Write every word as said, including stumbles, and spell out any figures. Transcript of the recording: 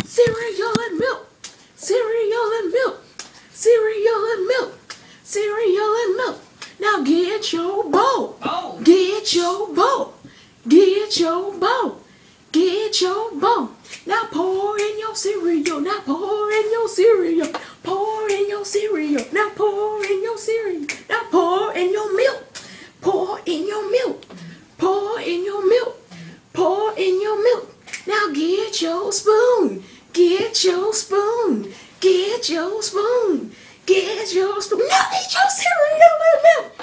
cereal and milk, cereal and milk, cereal and milk, cereal and milk. Now get your bowl, Oh. get your bowl, get your bowl, get your bowl. Now pour in your cereal, now pour in your cereal, pour in your cereal, now pour in your cereal, now pour in your milk, pour in your milk, pour in your milk, pour in your milk. Now get your spoon, get your spoon, get your spoon, get your spoon. Now eat your cereal and milk.